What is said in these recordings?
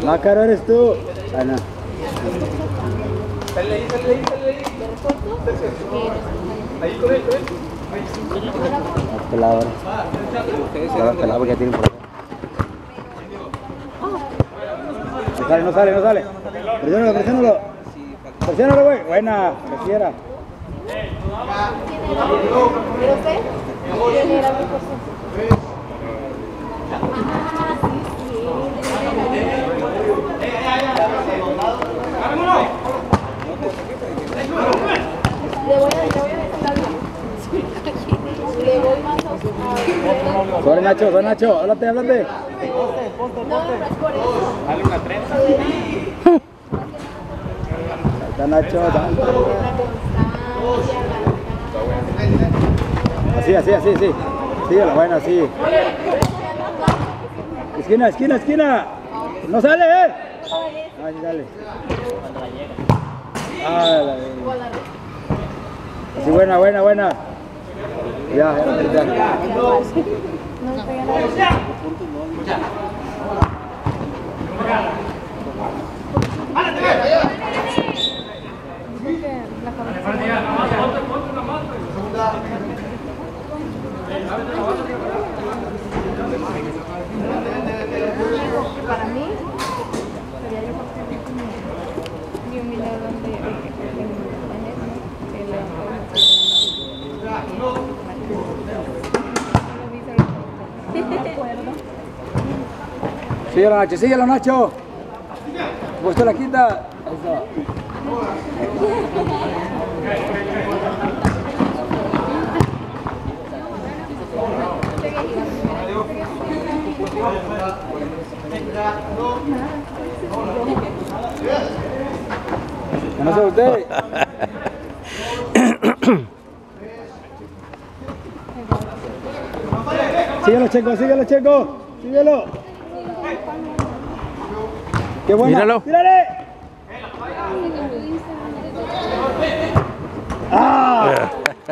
Más caro eres tú. Ah, no. Sale ahí. Ahí con él. Más pelado ahora. Más pelado porque ya tienen por acá. No sale. Presiónalo, güey. Buena, presiona. ¿Pero usted? ¿Quién era mi cosa? Le voy a le voy más a usted. Sobre Nacho, háblate. No, no es por eso. Dale una trenza. Está Nacho, Así. Síguelo, bueno, así. Esquina. No sale, Ay, dale. Sí, buena. Ya. No pega nada. Para mí sería yo ni un milagro Síguelo, Nacho. Puesto la quita. Eso. Que no se voltee. Síguelo, Checo. Síguelo. Qué bueno. Míralo. ¡Tírale! ¡Ah!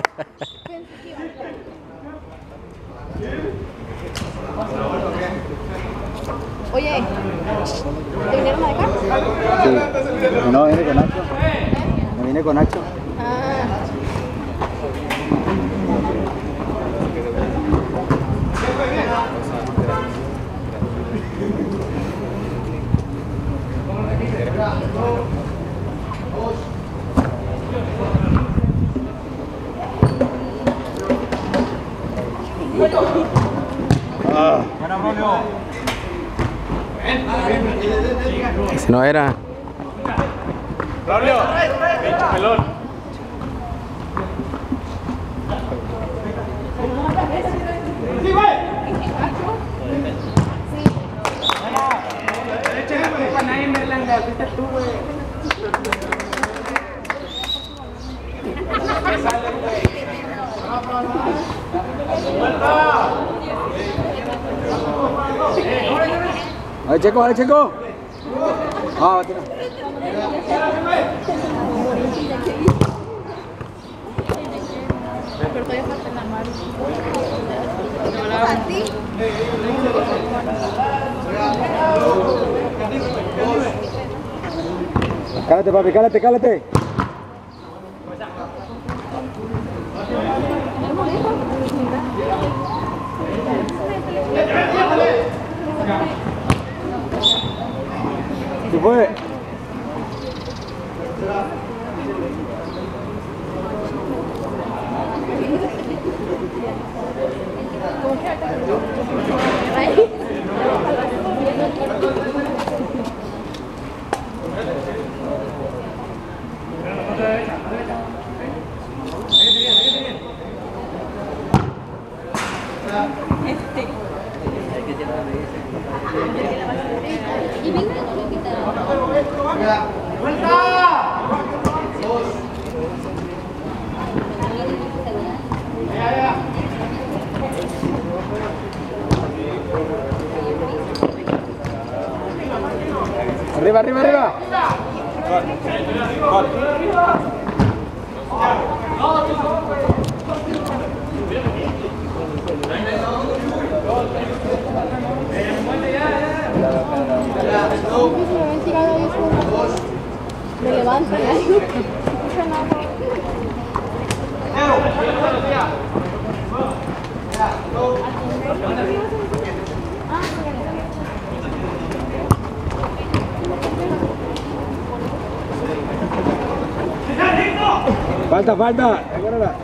Oye, ¿te vinieron a dejar? Sí. No, viene con Nacho. Me vine con Nacho. Buena, Romeo. Si no era. Braulio, pinche pelón. ¡Sí, güey! Échale la culpa a nadie, Merlanda. Fuiste tú, güey. ¿Qué sale, güey? Dale, Checo. Ah, tira. Pero todavía falta en la mar. Cálate, papi, cálate. ¿Qué fue? Arriba. ven tirado ahí, me levantan ahí. Falta, falta. Agárrala.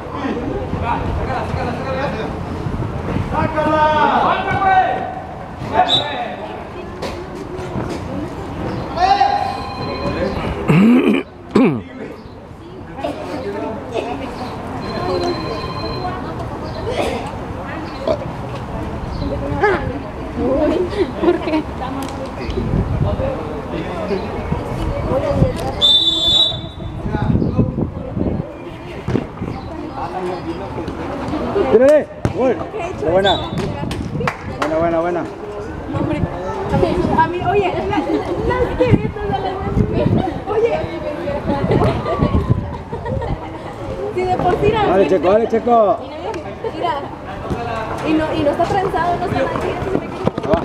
¿Por qué? ¡Tírale! ¡Gol! ¡Qué buena! Buena, buena, buena. A mí, oye, oye. Si de por tira. Dale, Checo, dale, Checo. Mira. Y no está trenzado, no está nada.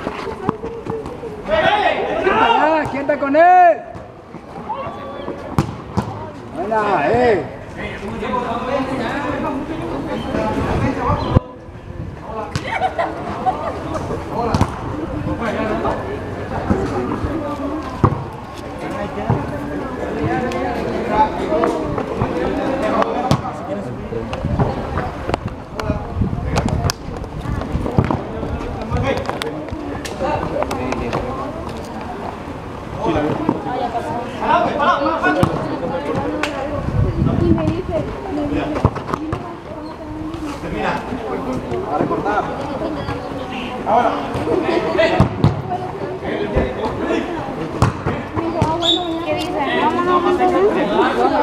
Va. ¿Quién está con él? Buena, Y me dice, a recortar. ¿qué dice? Vámonos.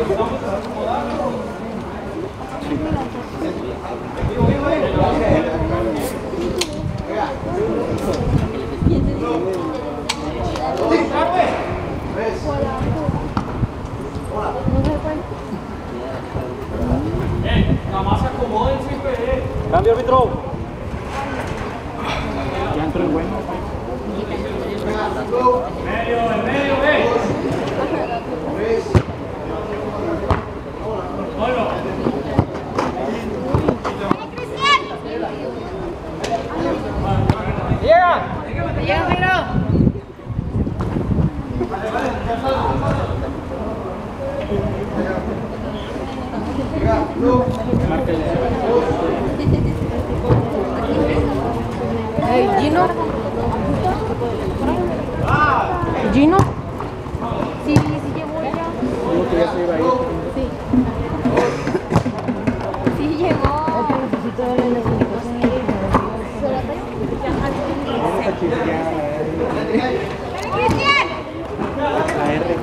Nada más se acomoden siempre. Cambio, árbitro. Ya entró el bueno. En medio, Llega, Jairo. Hey, Gino. Gino. Sí, sí llegó ya. Digo que ya se iba a ir. Sí. Sí llegó. Necesito darle las indicaciones. ¡Cristian! La R.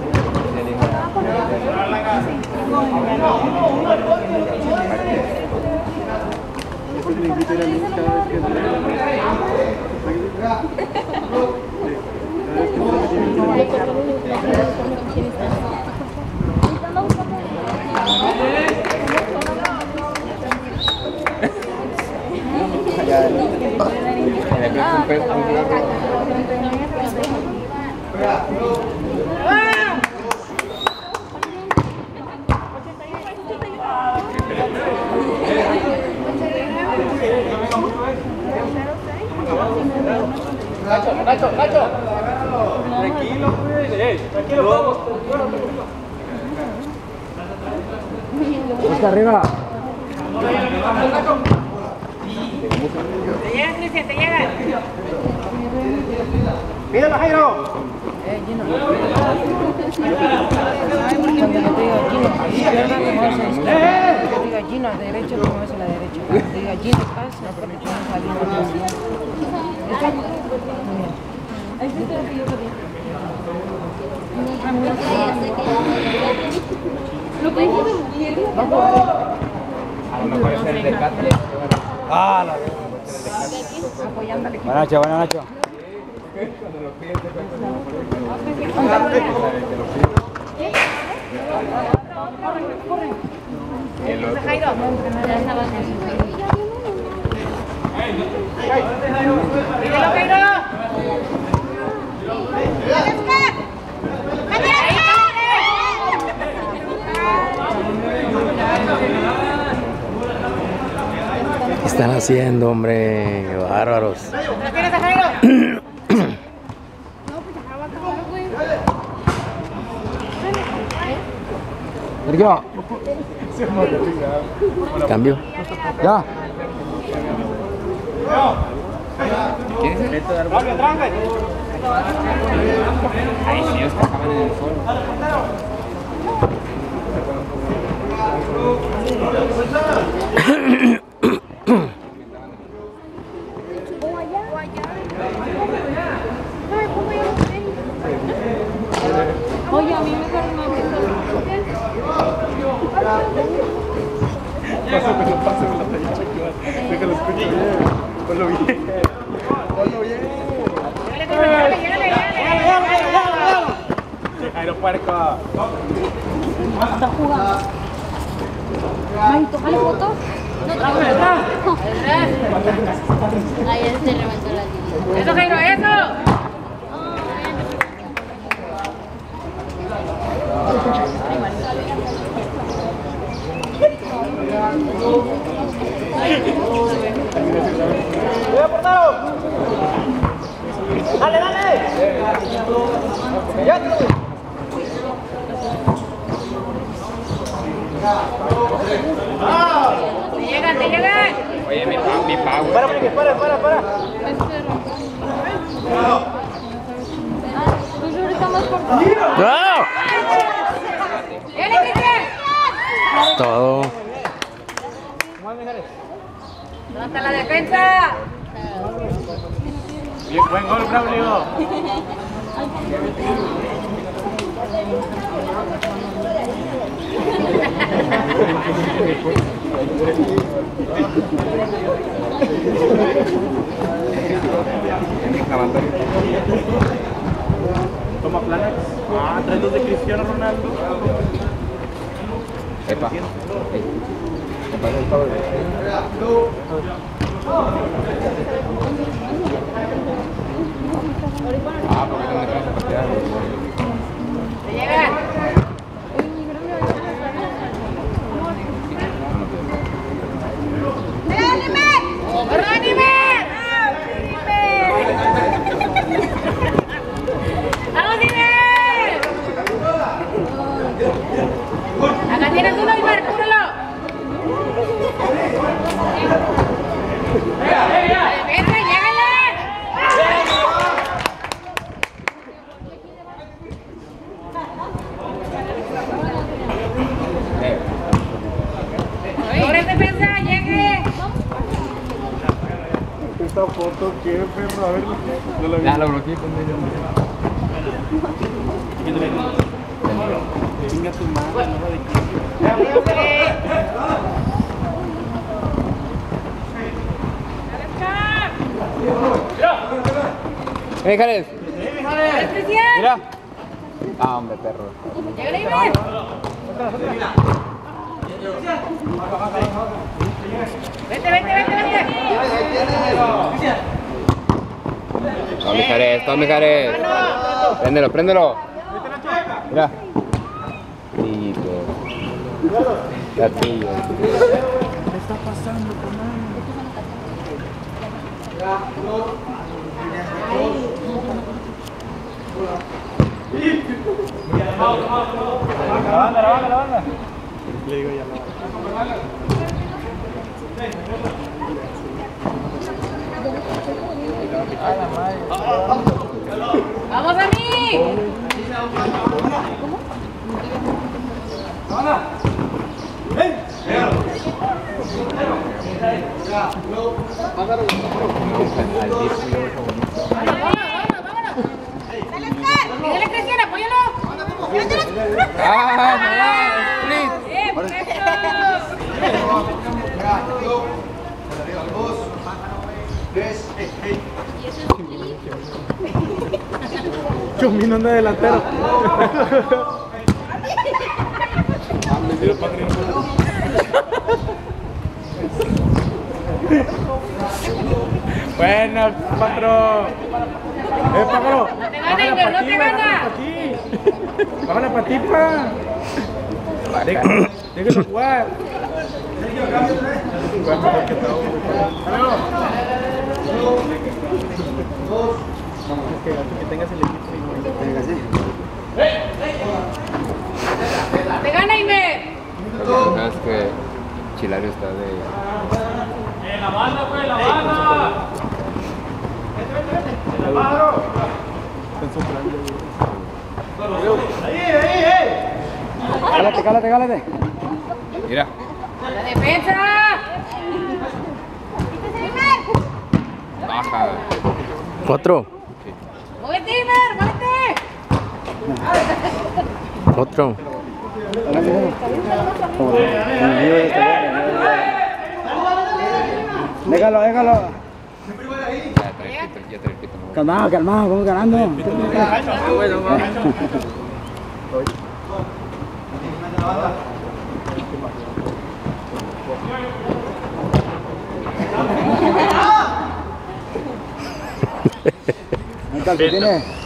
Nacho. Tranquilo, pues. Tranquilo, Busca arriba. Te llega, Cristian, te llega. Pídelo, Jairo. Gino. Cuando yo te diga Gino a la izquierda, te mueves a la izquierda. Cuando yo te diga Gino a la derecha, te mueves a la derecha. Cuando te diga Gino paz, no, pero Gino saliendo atrás. ¿Listo? Muy bien. A lo mejor es el descate. Ah, la Buena Nacho, buena Nacho. Jairo. Dígalo, Jairo. ¿Qué están haciendo, hombre? Qué bárbaros. Sergio. Cambio. Ya. Ay, sí, ellos trabajaban en el sol. Oye, a mí me cargan Déjalo escuchar. Ponlo bien. Ponlo bien. Aeropuerto. Está jugando. Ay, tómale foto. No, ahí se reventó la tía. ¡Eso, Jairo, eso! ¡Dale, dale! ¡Ya! ¡Te llegan! Oye, mi pago. Para. Pues ahorita más por ¡No! ¡Viene, Cristian! Todo. ¡Levanta la defensa! Bien, buen gol, Braulio. Toma planas. Ah, trae los de Cristiano Ronaldo. Epa. ¿Qué pasa el favor? Ah, porque no me traes a patear. ¡Te llegan! ¡Vamos, Dime! Acá tienes uno, Ibar, cúralo. ¡Vente, llégale! ¡Corre, defensa, llegue! Esta foto, ¿qué, perro? A ver, no lo vi. Ya lo bloqueé con medio. Chinga tu madre, no de Jares. ¡Cristian! Mira. Ah, hombre, perro. ¡Llégale, Ibar! Vente. Tome, Jares. Préndelo. Mira. Sí, gatillo. ¿Qué está pasando con La banda. Le digo ya la banda. ¡Vamos a mí! ¡Vámonos! ¡Dígale, Cristian, apóyalo! Chumino anda delantero. Buena, patrón. Pájaro. gana, Iber, no te gana. Bájala para ti, pa. Déjalo jugar. Que tengas el equipo y Te gana, Iber. Lo que pasa es que Chilario está de... la banda, pues, la banda. Están soplando. Cálate. Mira. La defensa. Baja. Otro. Muévete, Iber, muévete. Otro. Déjalo. Ya te repito. Calmado, vamos ganando. ¿Qué tal? ¿Qué tiene?